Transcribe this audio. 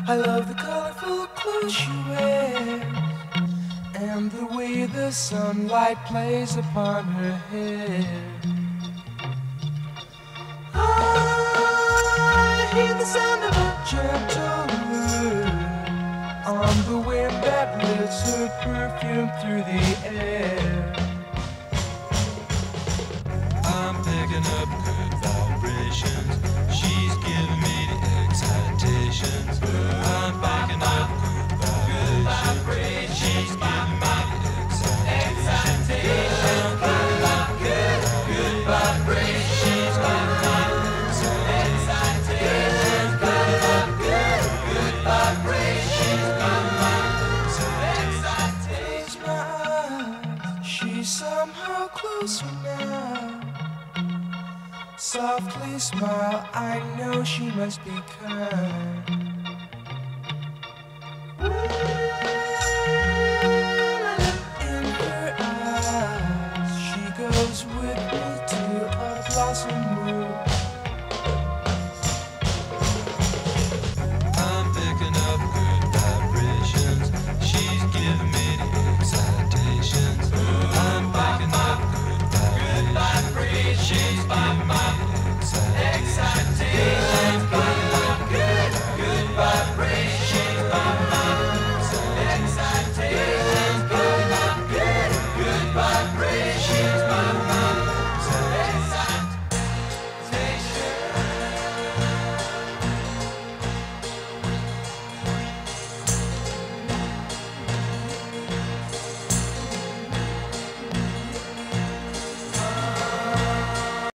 I love the colorful clothes she wears and the way the sunlight plays upon her hair. I hear the sound of a gentle word on the wind that lifts her perfume through the air. I'm picking up good vibrations. She's giving me the excitations. I'm picking up good vibrations. She's giving me the excitations. I'm picking up good vibrations. She's giving me the excitations. Picking up good vibrations. She's giving me the excitations. Close my eyes, she's somehow closer now. Softly smile, I know she must be kind.